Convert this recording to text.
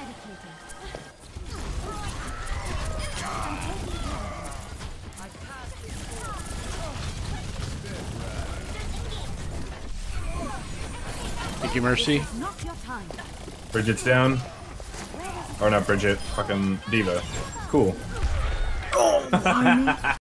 Thank you, Mercy. Bridget's down. Or not Bridget, fucking Diva. Cool.